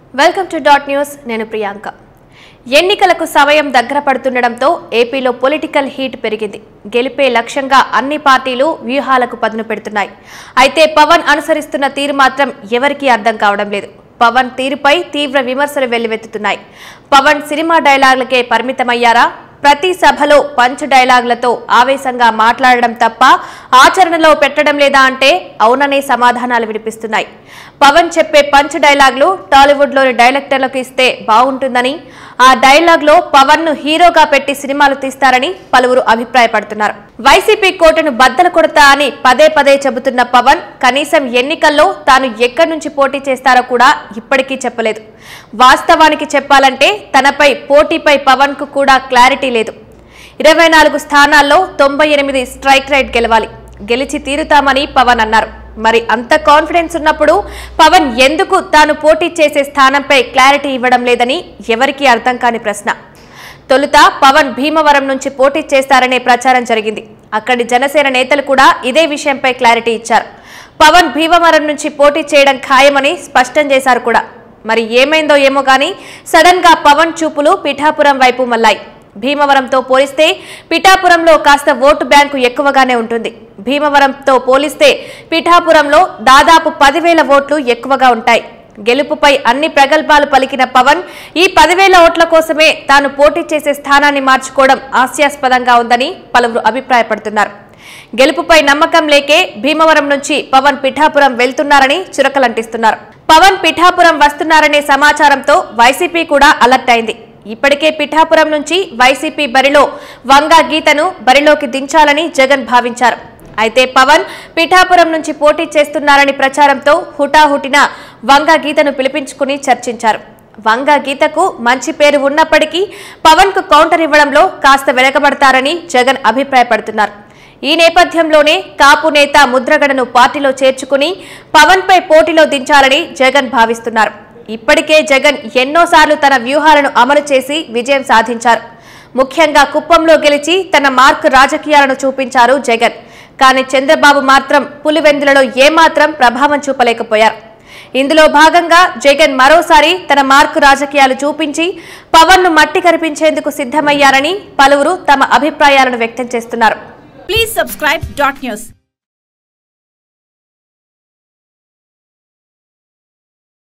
Welcome to dot news. నేను ప్రియాంక. ఎన్నికలకు సమయం దగ్గర పడుతుండటంతో ఏపీలో పొలిటికల్ హీట్ పెరిగింది. గెలిపే లక్ష్యంగా అన్ని పార్టీలు వ్యూహాలకు పదును పెడుతున్నాయి. అయితే పవన్ అనుసరిస్తున్న తీరు మాత్రం ఎవరికీ అర్థం కావడం లేదు. పవన్ తీరుపై తీవ్ర విమర్శలు వెల్లువెత్తుతున్నాయి. పవన్ సినిమా డైలాగులకే పరిమితమయ్యారా? ప్రతి సభలో పంచ్ డైలాగులతో ఆవేశంగా మాట్లాడడం తప్ప ఆచరణలో పెట్టడం లేదా అంటే అవుననే సమాధానాలు వినిపిస్తున్నాయి. పవన్ చెప్పే పంచ్ డైలాగులు టాలీవుడ్లోని డైరెక్టర్లకు ఇస్తే బాగుంటుందని, ఆ డైలాగ్లో పవన్ ను హీరోగా పెట్టి సినిమాలు తీస్తారని పలువురు అభిప్రాయపడుతున్నారు. వైసీపీ కోటను బద్దలు కొడతా అని పదే పదే చెబుతున్న పవన్ కనీసం ఎన్నికల్లో తాను ఎక్కడి నుంచి పోటీ చేస్తారో కూడా ఇప్పటికీ చెప్పలేదు. వాస్తవానికి చెప్పాలంటే తనపై పోటీపై పవన్ కు కూడా క్లారిటీ లేదు. 24 స్థానాల్లో 98 స్ట్రైక్ రేట్ గెలవాలి, గెలిచి తీరుతామని పవన్ అన్నారు. మరి అంత కాన్ఫిడెన్స్ ఉన్నప్పుడు పవన్ ఎందుకు తాను పోటీ చేసే స్థానంపై క్లారిటీ ఇవ్వడం లేదని ఎవరికీ అర్థం కాని ప్రశ్న. తొలుత పవన్ భీమవరం నుంచి పోటీ చేస్తారనే ప్రచారం జరిగింది. అక్కడి జనసేన నేతలు కూడా ఇదే విషయంపై క్లారిటీ ఇచ్చారు. పవన్ భీమవరం నుంచి పోటీ చేయడం ఖాయమని స్పష్టం చేశారు కూడా. మరి ఏమైందో ఏమో కానీ సడన్ గా పవన్ చూపులు పిఠాపురం వైపు మళ్లాయి. భీమవరంతో పోలిస్తే పిఠాపురంలో కాస్త ఓటు బ్యాంకు ఎక్కువగానే ఉంటుంది. భీమవరంతో పోలిస్తే పిఠాపురంలో దాదాపు 10,000 ఓట్లు ఎక్కువగా ఉంటాయి. గెలుపుపై అన్ని ప్రగల్భాలు పలికిన పవన్ ఈ 10,000 ఓట్ల కోసమే తాను పోటీ చేసే స్థానాన్ని మార్చుకోవడం హాస్యాస్పదంగా ఉందని పలువురు అభిప్రాయపడుతున్నారు. గెలుపుపై నమ్మకం లేకే భీమవరం నుంచి పవన్ పిఠాపురం వెళ్తున్నారని చురకలంటిస్తున్నారు. పవన్ పిఠాపురం వస్తున్నారనే సమాచారంతో వైసీపీ కూడా అలర్ట్ అయింది. ఇప్పటికే పిఠాపురం నుంచి వైసీపీ బరిలో వంగా గీతను బరిలోకి దించాలని జగన్ భావించారు. అయితే పవన్ పిఠాపురం నుంచి పోటీ చేస్తున్నారని ప్రచారంతో హుటాహుటిన వంగా గీతను పిలిపించుకుని చర్చించారు. వంగా గీతకు మంచి పేరు ఉన్నప్పటికీ పవన్ కు కౌంటర్ ఇవ్వడంలో కాస్త వెనకబడతారని జగన్ అభిప్రాయపడుతున్నారు. ఈ నేపథ్యంలోనే కాపు నేత ముద్రగడను పార్టీలో చేర్చుకుని పవన్ పై పోటీలో దించాలని జగన్ భావిస్తున్నారు. ఇప్పటికే జగన్ ఎన్నోసార్లు తన వ్యూహాలను అమలు చేసి విజయం సాధించారు. ముఖ్యంగా కుప్పంలో గెలిచి తన మార్క్ రాజకీయాలను చూపించారు జగన్. కానీ చంద్రబాబు మాత్రం పులివెందులలో ఏమాత్రం ప్రభావం చూపలేకపోయారు. ఇందులో భాగంగా జగన్ మరోసారి తన మార్క్ రాజకీయాలు చూపించి పవన్ ను మట్టి కరిపించేందుకు సిద్ధమయ్యారని పలువురు తమ అభిప్రాయాలను వ్యక్తం చేస్తున్నారు. Please subscribe .news.